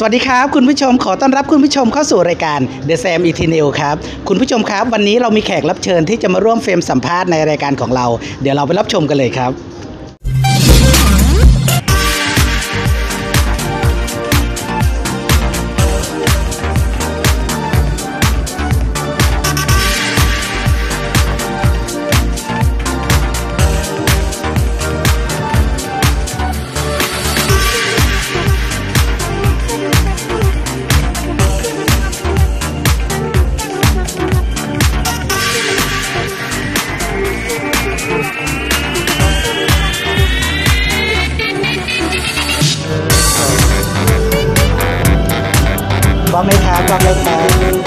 สวัสดีครับคุณผู้ชมขอต้อนรับคุณผู้ชมเข้าสู่รายการ The Sam Eternal ครับคุณผู้ชมครับวันนี้เรามีแขกรับเชิญที่จะมาร่วมเฟรมสัมภาษณ์ในรายการของเราเดี๋ยวเราไปรับชมกันเลยครับบอกเลยครับบอกเลยครับ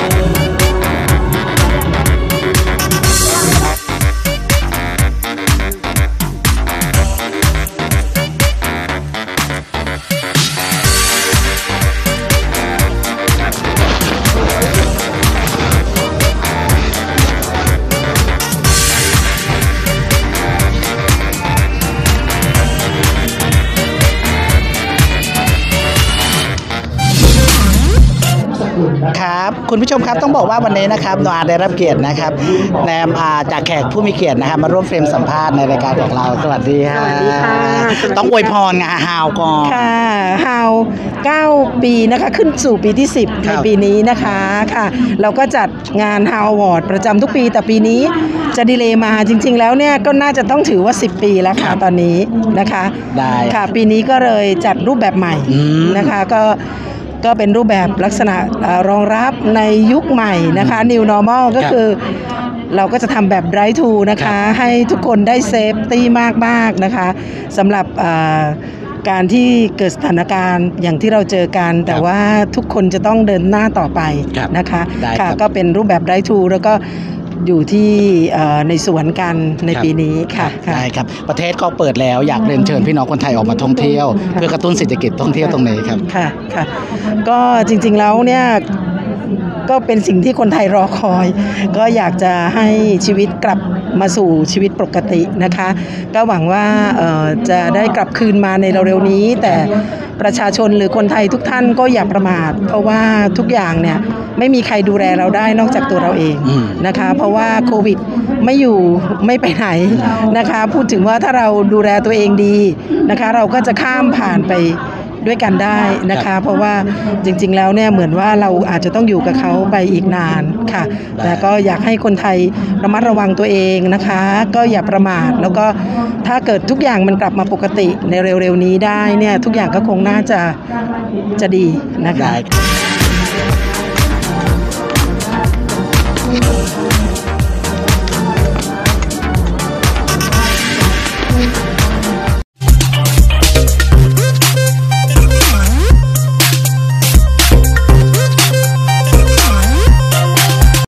ครับคุณผู้ชมครับต้องบอกว่าวันนี้นะครับโนอาได้รับเกียรตินะครับแนมจากแขกผู้มีเกียรตินะครับมาร่วมเฟรมสัมภาษณ์ในรายการของเราสวัสดีค่ะสวัสดีค่ะต้องอวยพรงานฮาวก่อนค่ะฮาว9 ปีนะคะขึ้นสู่ปีที่10ในปีนี้นะคะค่ะเราก็จัดงานฮาวอวอร์ดประจำทุกปีแต่ปีนี้จะดีเลย์มาจริงๆแล้วเนี่ยก็น่าจะต้องถือว่า10 ปีแล้วค่ะตอนนี้นะคะได้ค่ะปีนี้ก็เลยจัดรูปแบบใหม่นะคะก็เป็นรูปแบบลักษณะรองรับในยุคใหม่นะคะ New Normal ก็คือเราก็จะทำแบบ Drive to นะคะให้ทุกคนได้เซฟตี้มากๆนะคะสำหรับการที่เกิดสถานการณ์อย่างที่เราเจอกันแต่ว่าทุกคนจะต้องเดินหน้าต่อไปนะคะค่ะก็เป็นรูปแบบ Drive to แล้วก็อยู่ที่ในสวนกันในปีนี้ค่ะได้ครับประเทศก็เปิดแล้วอยากเรียนเชิญพี่น้องคนไทยออกมาท่องเที่ยวเพื่อกระตุ้นเศรษฐกิจท่องเที่ยวตรงนี้ครับค่ะค่ะก็จริงๆแล้วเนี่ยก็เป็นสิ่งที่คนไทยรอคอยก็อยากจะให้ชีวิตกลับมาสู่ชีวิตปกตินะคะก็หวังว่าจะได้กลับคืนมาในเร็วๆนี้แต่ประชาชนหรือคนไทยทุกท่านก็อย่าประมาทเพราะว่าทุกอย่างเนี่ยไม่มีใครดูแลเราได้นอกจากตัวเราเองนะคะเพราะว่าโควิดไม่อยู่ไม่ไปไหนนะคะพูดถึงว่าถ้าเราดูแลตัวเองดีนะคะเราก็จะข้ามผ่านไปด้วยกันได้นะคะเพราะว่าจริงๆแล้วเนี่ยเหมือนว่าเราอาจจะต้องอยู่กับเขาไปอีกนานค่ะแต่ก็อยากให้คนไทยระมัดระวังตัวเองนะคะก็อย่าประมาทแล้วก็ถ้าเกิดทุกอย่างมันกลับมาปกติในเร็วๆนี้ได้เนี่ยทุกอย่างก็คงน่าจะดีนะคะ